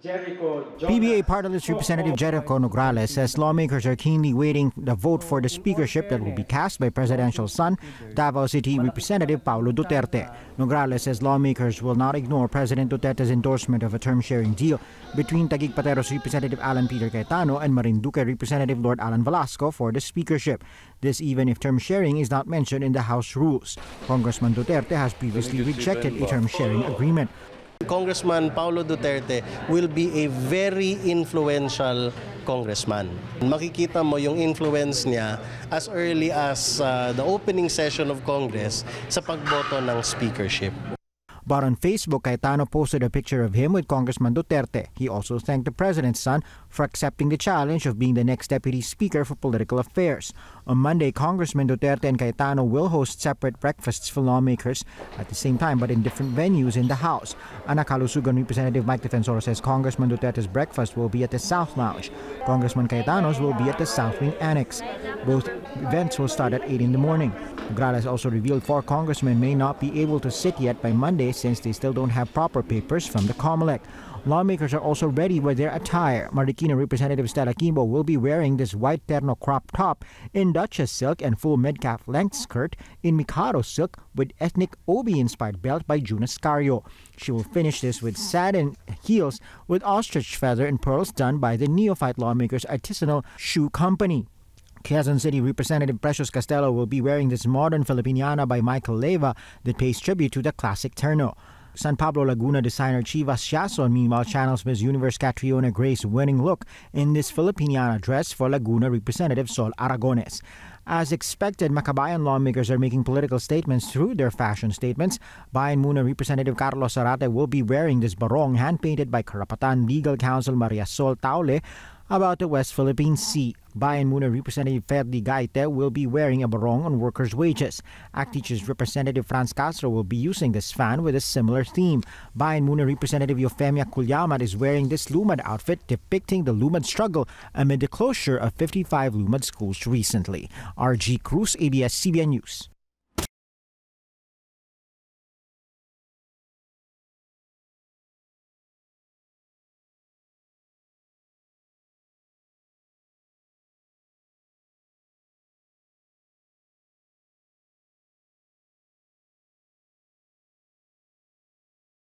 PBA Party List Representative Jericho Nograles says lawmakers are keenly waiting the vote for the speakership that will be cast by presidential son, Davao City Representative Paulo Duterte. Nograles says lawmakers will not ignore President Duterte's endorsement of a term-sharing deal between Taguig Pateros Representative Alan Peter Cayetano and Marinduque Representative Lord Alan Velasco for the speakership. This even if term-sharing is not mentioned in the House rules. Congressman Duterte has previously rejected a term-sharing agreement. Congressman Paulo Duterte will be a very influential congressman. Makikita mo yung influence niya as early as the opening session of Congress sa pagboto ng speakership. But on Facebook, Cayetano posted a picture of him with Congressman Duterte. He also thanked the president's son for accepting the challenge of being the next deputy speaker for political affairs. On Monday, Congressman Duterte and Cayetano will host separate breakfasts for lawmakers at the same time but in different venues in the House. Anakalusugan Representative Mike Defensor says Congressman Duterte's breakfast will be at the South Lounge. Congressman Cayetano's will be at the South Wing Annex. Both events will start at 8 in the morning. Nograles also revealed 4 congressmen may not be able to sit yet by Monday since they still don't have proper papers from the COMELEC. Lawmakers are also ready with their attire. Marikina Representative Stella Quimbo will be wearing this white terno crop top in Duchess silk and full mid-calf length skirt in Mikado silk with ethnic obi-inspired belt by June Ascario. She will finish this with satin heels with ostrich feather and pearls done by the Neophyte Lawmakers Artisanal Shoe Company. Quezon City Representative Precious Castelo will be wearing this modern Filipiniana by Michael Leyva that pays tribute to the classic terno. San Pablo Laguna designer Chivas Siason meanwhile channels Miss Universe Catriona Gray's winning look in this Filipiniana dress for Laguna Representative Sol Aragones. As expected, Makabayan lawmakers are making political statements through their fashion statements. Bayan Muna Representative Carlos Zarate will be wearing this barong hand-painted by Karapatan Legal Counsel Maria Sol Taule about the West Philippine Sea. Bayan Muna Representative Ferdi Gaite will be wearing a barong on workers' wages. ACT-Teachers Representative Franz Castro will be using this fan with a similar theme. Bayan Muna Representative Eufemia Culyamat is wearing this Lumad outfit depicting the Lumad struggle amid the closure of 55 Lumad schools recently. RG Cruz, ABS-CBN News.